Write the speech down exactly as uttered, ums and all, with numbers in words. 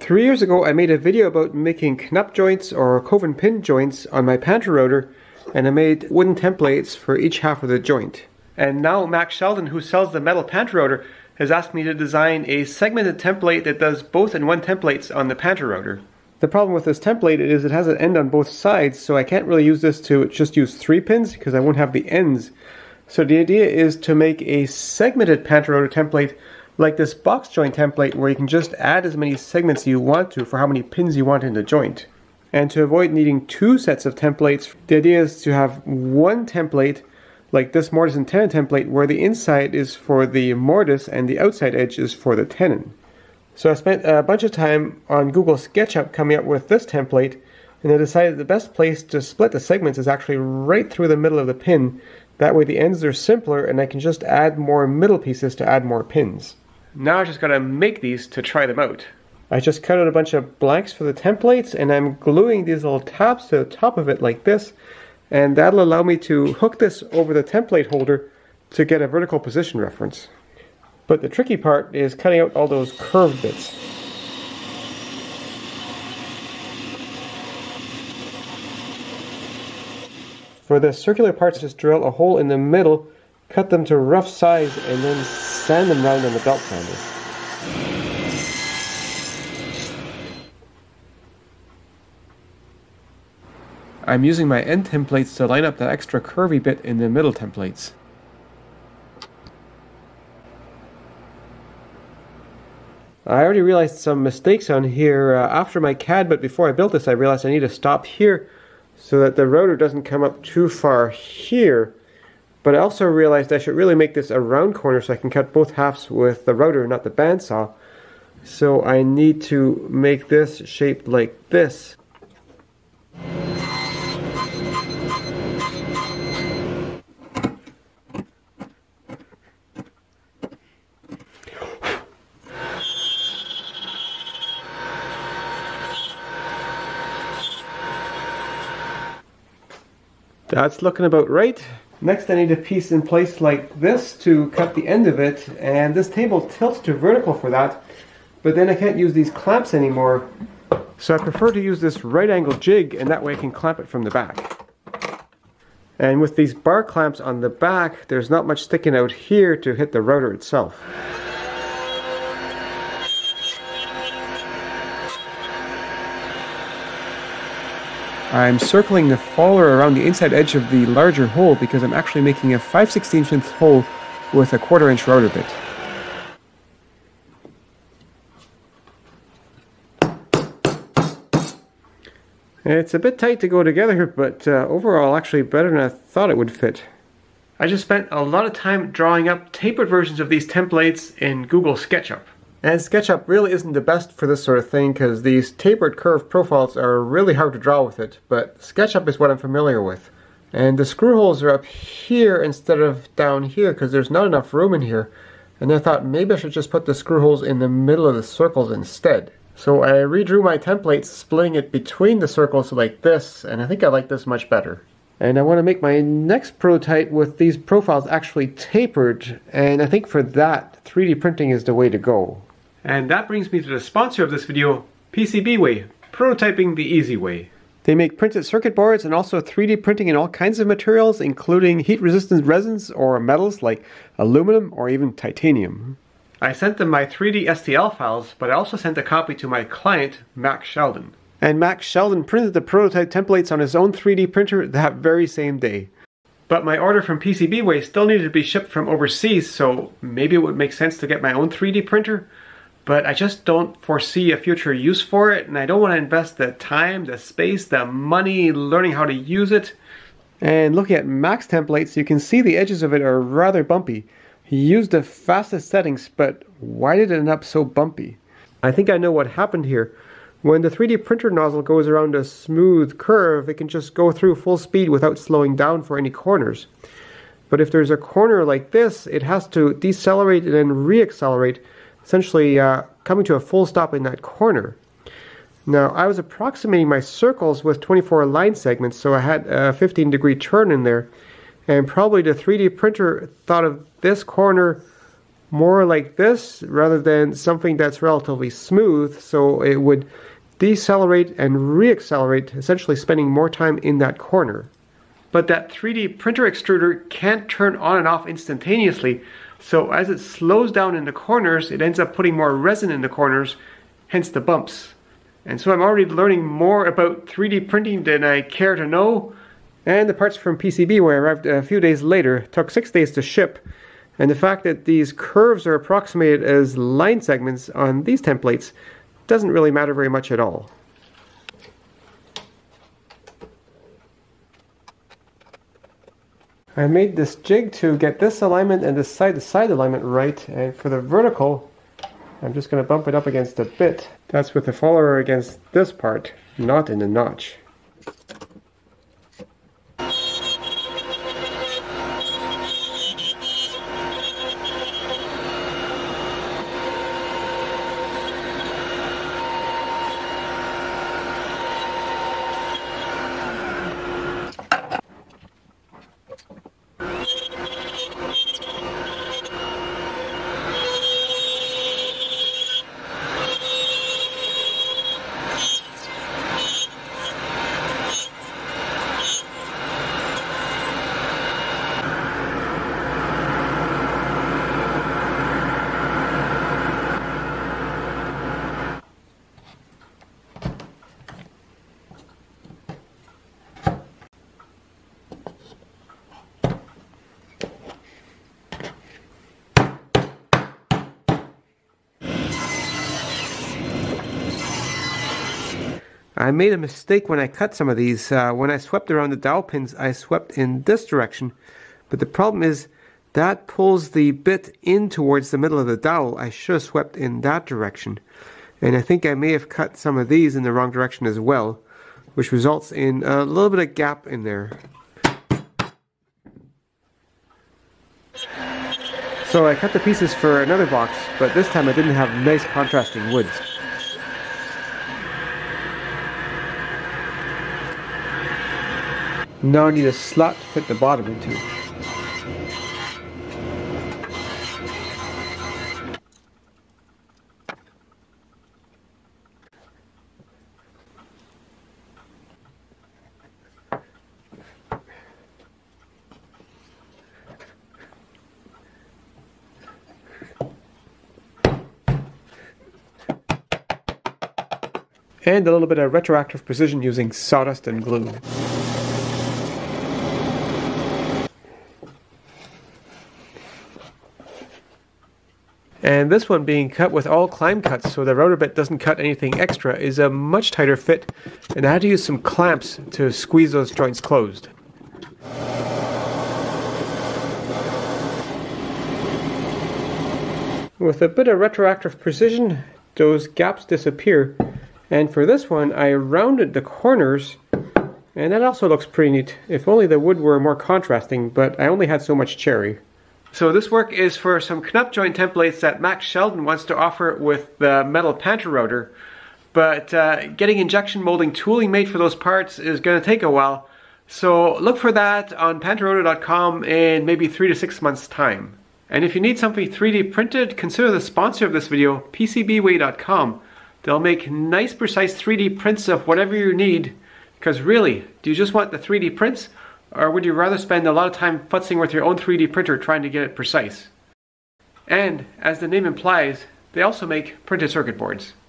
Three years ago I made a video about making Knapp-joints or Coven pin joints on my pantorouter, and I made wooden templates for each half of the joint. And now Mac Sheldon, who sells the metal pantorouter, has asked me to design a segmented template that does both in one templates on the pantorouter. The problem with this template is it has an end on both sides, so I can't really use this to just use three pins because I won't have the ends. So the idea is to make a segmented pantorouter template like this box joint template, where you can just add as many segments you want to for how many pins you want in the joint. And to avoid needing two sets of templates, the idea is to have one template like this mortise and tenon template, where the inside is for the mortise and the outside edge is for the tenon. So I spent a bunch of time on Google SketchUp coming up with this template, and I decided the best place to split the segments is actually right through the middle of the pin. That way the ends are simpler and I can just add more middle pieces to add more pins. Now I just gotta make these to try them out. I just cut out a bunch of blanks for the templates, and I'm gluing these little tabs to the top of it like this, and that'll allow me to hook this over the template holder to get a vertical position reference. But the tricky part is cutting out all those curved bits. For the circular parts, just drill a hole in the middle, cut them to rough size, and then sand them round on the belt sander. I'm using my end templates to line up that extra curvy bit in the middle templates. I already realized some mistakes on here uh, after my C A D, but before I built this I realized I need to stop here so that the router doesn't come up too far here. But I also realized I should really make this a round corner so I can cut both halves with the router, not the bandsaw. So I need to make this shaped like this. That's looking about right. Next I need a piece in place like this to cut the end of it, and this table tilts to vertical for that, but then I can't use these clamps anymore, so I prefer to use this right angle jig, and that way I can clamp it from the back. And with these bar clamps on the back, there's not much sticking out here to hit the router itself. I'm circling the faller around the inside edge of the larger hole because I'm actually making a five sixteenths inch hole with a quarter inch router bit. It's a bit tight to go together, but uh, overall actually better than I thought it would fit. I just spent a lot of time drawing up tapered versions of these templates in Google SketchUp. And SketchUp really isn't the best for this sort of thing because these tapered curved profiles are really hard to draw with it, but SketchUp is what I'm familiar with. And the screw holes are up here instead of down here because there's not enough room in here. And I thought maybe I should just put the screw holes in the middle of the circles instead. So I redrew my template, splitting it between the circles like this, and I think I like this much better. And I want to make my next prototype with these profiles actually tapered, and I think for that, three D printing is the way to go. And that brings me to the sponsor of this video, P C B Way, prototyping the easy way. They make printed circuit boards and also three D printing in all kinds of materials, including heat-resistant resins or metals like aluminum or even titanium. I sent them my three D S T L files, but I also sent a copy to my client, Mac Sheldon. And Mac Sheldon printed the prototype templates on his own three D printer that very same day. But my order from P C B Way still needed to be shipped from overseas, so maybe it would make sense to get my own three D printer. But I just don't foresee a future use for it, and I don't want to invest the time, the space, the money learning how to use it. And looking at Mac's templates, you can see the edges of it are rather bumpy. He used the fastest settings, but why did it end up so bumpy? I think I know what happened here. When the three D printer nozzle goes around a smooth curve, it can just go through full speed without slowing down for any corners. But if there's a corner like this, it has to decelerate and then re-accelerate, essentially uh, coming to a full stop in that corner. Now I was approximating my circles with twenty-four line segments, so I had a fifteen degree turn in there, and probably the three D printer thought of this corner more like this rather than something that's relatively smooth, so it would decelerate and reaccelerate, essentially spending more time in that corner. But that three D printer extruder can't turn on and off instantaneously, so as it slows down in the corners, it ends up putting more resin in the corners, hence the bumps. And so I'm already learning more about three D printing than I care to know. And the parts from P C B, where I arrived a few days later, took six days to ship. And the fact that these curves are approximated as line segments on these templates doesn't really matter very much at all. I made this jig to get this alignment and this side-to-side alignment right, and for the vertical, I'm just going to bump it up against a bit. That's with the follower against this part, not in the notch. I made a mistake when I cut some of these. Uh, when I swept around the dowel pins, I swept in this direction. But the problem is that pulls the bit in towards the middle of the dowel. I should have swept in that direction. And I think I may have cut some of these in the wrong direction as well, which results in a little bit of gap in there. So I cut the pieces for another box, but this time I didn't have nice contrasting woods. Now I need a slot to fit the bottom into. And a little bit of retroactive precision using sawdust and glue. And this one being cut with all climb cuts so the router bit doesn't cut anything extra is a much tighter fit, and I had to use some clamps to squeeze those joints closed. With a bit of retroactive precision, those gaps disappear, and for this one I rounded the corners, and that also looks pretty neat. If only the wood were more contrasting, but I only had so much cherry. So this work is for some Knapp-joint templates that Mac Sheldon wants to offer with the metal pantorouter, but uh, getting injection molding tooling made for those parts is going to take a while. So look for that on pantorouter dot com in maybe three to six months time. And if you need something three D printed, consider the sponsor of this video, P C B way dot com. They'll make nice precise three D prints of whatever you need, because really, do you just want the three D prints? Or would you rather spend a lot of time futzing with your own three D printer trying to get it precise? And, as the name implies, they also make printed circuit boards.